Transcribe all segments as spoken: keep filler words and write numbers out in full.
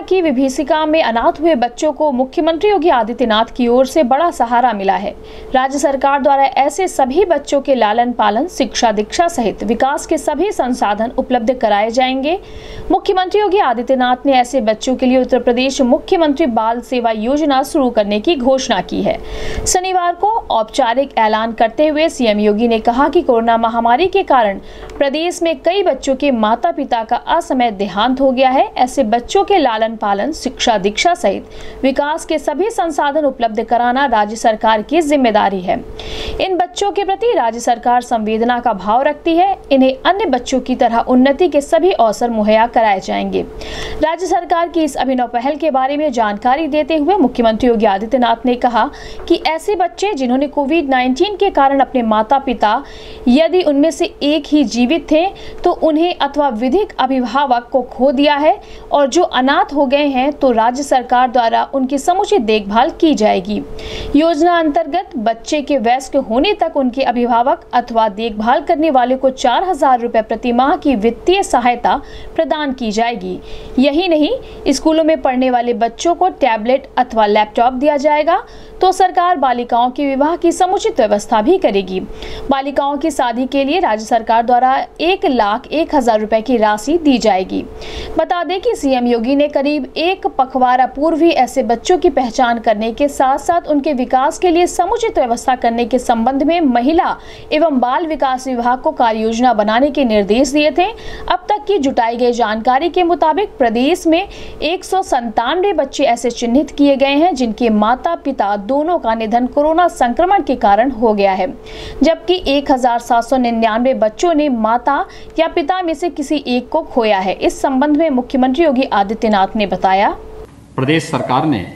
की विभीषिका में अनाथ हुए बच्चों को मुख्यमंत्री योगी आदित्यनाथ की ओर से बड़ा सहारा मिला है। राज्य सरकार द्वारा ऐसे सभी बच्चों के लालन पालन, शिक्षा दीक्षा सहित विकास के सभी संसाधन उपलब्ध कराए जाएंगे। मुख्यमंत्री योगी आदित्यनाथ ने ऐसे बच्चों के लिए उत्तर प्रदेश मुख्यमंत्री बाल सेवा योजना शुरू करने की घोषणा की है। शनिवार को औपचारिक ऐलान करते हुए सीएम योगी ने कहा कि कोरोना महामारी के कारण प्रदेश में कई बच्चों के माता पिता का असमय देहांत हो गया है। ऐसे बच्चों के लालन पालन, शिक्षा दीक्षा सहित विकास के सभी संसाधन उपलब्ध कराना राज्य सरकार की जिम्मेदारी है। इन बच्चों के प्रति राज्य सरकार संवेदना का भाव रखती है। इन्हें अन्य बच्चों की तरह उन्नति के सभी अवसर मुहैया कराए जाएंगे। राज्य सरकार की इस अभिनव पहल के बारे में जानकारी देते हुए मुख्यमंत्री योगी आदित्यनाथ ने कहा कि ऐसे बच्चे जिन्होंने कोविड नाइन्टीन के कारण अपने माता पिता, यदि उनमें से एक ही जीवित थे, तो उन्हें अथवा विधिक अभिभावक को खो दिया है और जो अनाथ हो गए हैं तो राज्य सरकार द्वारा उनकी समुचित देखभाल की जाएगी। योजना अंतर्गत बच्चे के वयस्क होने तक उनके अभिभावक अथवा देखभाल करने वाले को चार हजार रुपए प्रति माह की वित्तीय सहायता प्रदान की जाएगी। यही नहीं, स्कूलों में पढ़ने वाले बच्चों को टैबलेट अथवा लैपटॉप दिया जाएगा। तो सरकार बालिकाओं के विवाह की समुचित व्यवस्था भी करेगी। बालिकाओं की शादी के लिए राज्य सरकार द्वारा एक लाख एक हजार रुपए की राशि दी जाएगी। बता दें कि सीएम योगी ने करीब एक पखवाड़ा पूर्व ही ऐसे बच्चों की पहचान करने के साथ साथ उनके विकास के लिए समुचित व्यवस्था करने के संबंध में महिला एवं बाल विकास विभाग को कार्य योजना बनाने के निर्देश दिए थे। अब तक की जुटाई गई जानकारी के मुताबिक प्रदेश में एक सौ संतानवे बच्चे ऐसे चिन्हित किए गए हैं जिनके माता पिता दोनों का निधन कोरोना संक्रमण के कारण हो गया है, जबकि एक हजार सात सौ निन्यानवे बच्चों ने माता या पिता में से किसी एक को खोया है। इस संबंध में मुख्यमंत्री योगी आदित्यनाथ ने बताया, प्रदेश सरकार ने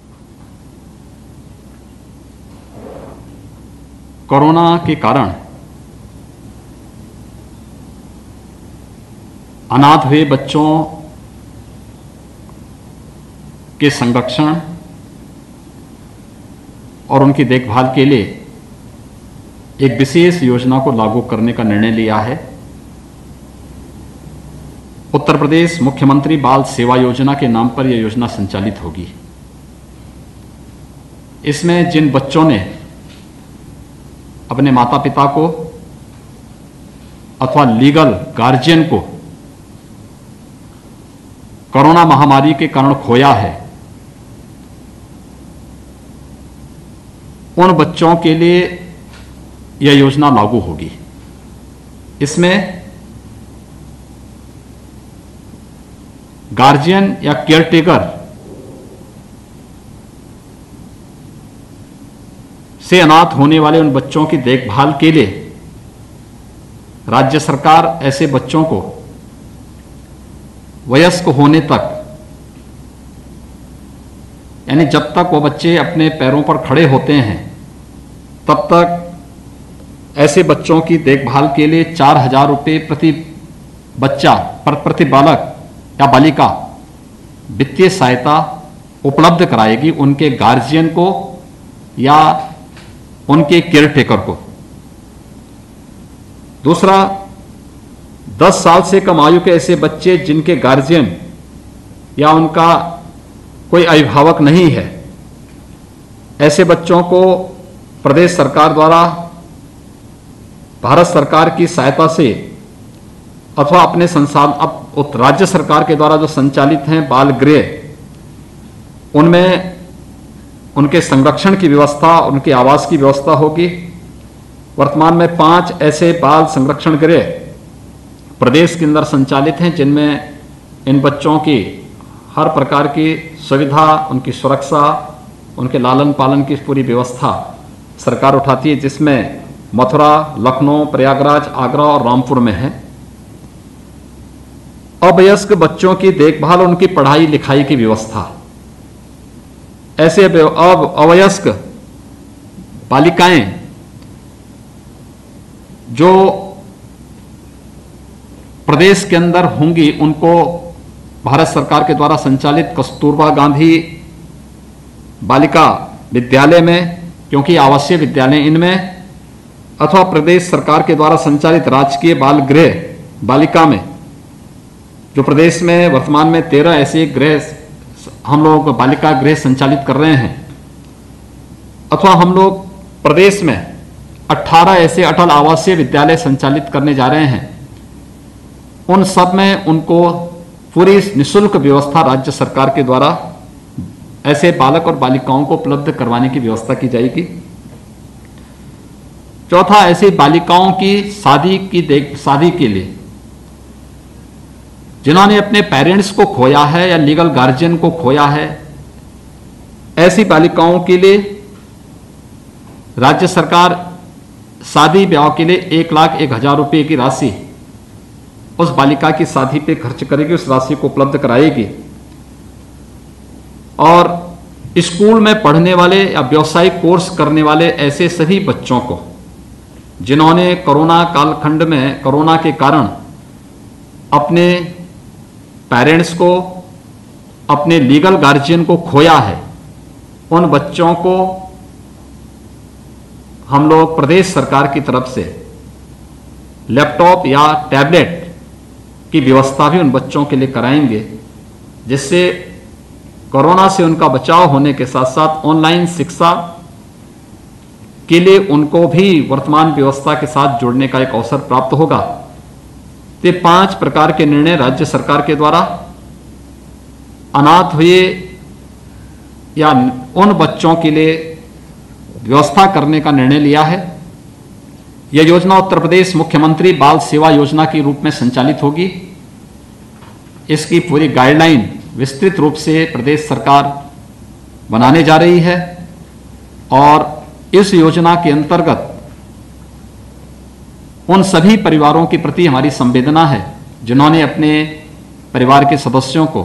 कोरोना के कारण अनाथ हुए बच्चों के संरक्षण और उनकी देखभाल के लिए एक विशेष योजना को लागू करने का निर्णय लिया है। उत्तर प्रदेश मुख्यमंत्री बाल सेवा योजना के नाम पर यह योजना संचालित होगी। इसमें जिन बच्चों ने अपने माता पिता को अथवा लीगल गार्जियन को कोरोना महामारी के कारण खोया है, उन बच्चों के लिए यह योजना लागू होगी। इसमें गार्जियन या केयरटेकर से अनाथ होने वाले उन बच्चों की देखभाल के लिए राज्य सरकार ऐसे बच्चों को वयस्क होने तक, यानी जब तक वो बच्चे अपने पैरों पर खड़े होते हैं तब तक ऐसे बच्चों की देखभाल के लिए चार हजार रुपये प्रति बच्चा पर प्रति बालक या बालिका वित्तीय सहायता उपलब्ध कराएगी उनके गार्जियन को या उनके केयरटेकर को। दूसरा, दस साल से कम आयु के ऐसे बच्चे जिनके गार्जियन या उनका कोई अभिभावक नहीं है, ऐसे बच्चों को प्रदेश सरकार द्वारा भारत सरकार की सहायता से अथवा अपने संसाधन अब राज्य सरकार के द्वारा जो संचालित हैं बाल गृह, उनमें उनके संरक्षण की व्यवस्था, उनके आवास की व्यवस्था होगी। वर्तमान में पांच ऐसे बाल संरक्षण गृह प्रदेश के अंदर संचालित हैं जिनमें इन बच्चों की हर प्रकार की सुविधा, उनकी सुरक्षा, उनके लालन पालन की पूरी व्यवस्था सरकार उठाती है, जिसमें मथुरा, लखनऊ, प्रयागराज, आगरा और रामपुर में है। अवयस्क बच्चों की देखभाल, उनकी पढ़ाई लिखाई की व्यवस्था, ऐसे अब अवयस्क बालिकाएं जो प्रदेश के अंदर होंगी उनको भारत सरकार के द्वारा संचालित कस्तूरबा गांधी बालिका विद्यालय में, क्योंकि आवासीय विद्यालय इनमें, अथवा प्रदेश सरकार के द्वारा संचालित राजकीय बाल गृह बालिका में, जो प्रदेश में वर्तमान में तेरह ऐसे गृह हम लोग बालिका गृह संचालित कर रहे हैं, अथवा हम लोग प्रदेश में अठारह ऐसे अटल आवासीय विद्यालय संचालित करने जा रहे हैं, उन सब में उनको पूरी निःशुल्क व्यवस्था राज्य सरकार के द्वारा ऐसे बालक और बालिकाओं को उपलब्ध करवाने की व्यवस्था की जाएगी। चौथा, ऐसी बालिकाओं की शादी की देख शादी के लिए जिन्होंने अपने पेरेंट्स को खोया है या लीगल गार्जियन को खोया है, ऐसी बालिकाओं के लिए राज्य सरकार शादी ब्याह के लिए एक लाख एक हजार रुपये की राशि उस बालिका की शादी पे खर्च करेगी, उस राशि को उपलब्ध कराएगी। और स्कूल में पढ़ने वाले या व्यावसायिक कोर्स करने वाले ऐसे सभी बच्चों को जिन्होंने कोरोना कालखंड में कोरोना के कारण अपने पेरेंट्स को, अपने लीगल गार्जियन को खोया है, उन बच्चों को हम लोग प्रदेश सरकार की तरफ से लैपटॉप या टैबलेट की व्यवस्था भी उन बच्चों के लिए कराएंगे, जिससे कोरोना से उनका बचाव होने के साथ साथ ऑनलाइन शिक्षा के लिए उनको भी वर्तमान व्यवस्था के साथ जुड़ने का एक अवसर प्राप्त होगा। ये पांच प्रकार के निर्णय राज्य सरकार के द्वारा अनाथ हुए या उन बच्चों के लिए व्यवस्था करने का निर्णय लिया है। यह योजना उत्तर प्रदेश मुख्यमंत्री बाल सेवा योजना के रूप में संचालित होगी। इसकी पूरी गाइडलाइन विस्तृत रूप से प्रदेश सरकार बनाने जा रही है और इस योजना के अंतर्गत उन सभी परिवारों के प्रति हमारी संवेदना है जिन्होंने अपने परिवार के सदस्यों को,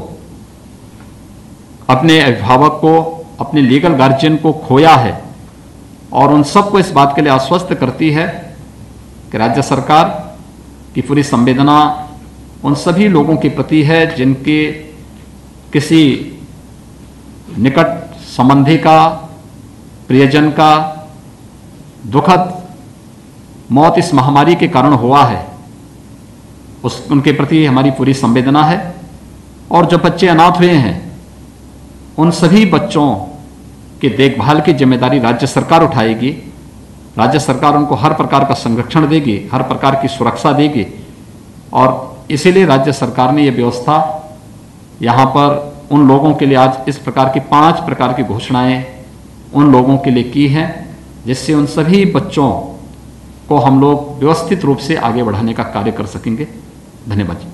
अपने अभिभावक को, अपने लीगल गार्जियन को खोया है, और उन सबको इस बात के लिए आश्वस्त करती है कि राज्य सरकार की पूरी संवेदना उन सभी लोगों के प्रति है जिनके किसी निकट संबंधी का, प्रियजन का दुखद मौत इस महामारी के कारण हुआ है। उस उनके प्रति हमारी पूरी संवेदना है। और जो बच्चे अनाथ हुए हैं उन सभी बच्चों के देखभाल की जिम्मेदारी राज्य सरकार उठाएगी। राज्य सरकार उनको हर प्रकार का संरक्षण देगी, हर प्रकार की सुरक्षा देगी, और इसीलिए राज्य सरकार ने यह व्यवस्था यहाँ पर उन लोगों के लिए आज इस प्रकार की पांच प्रकार की घोषणाएं उन लोगों के लिए की हैं, जिससे उन सभी बच्चों को हम लोग व्यवस्थित रूप से आगे बढ़ाने का कार्य कर सकेंगे। धन्यवाद।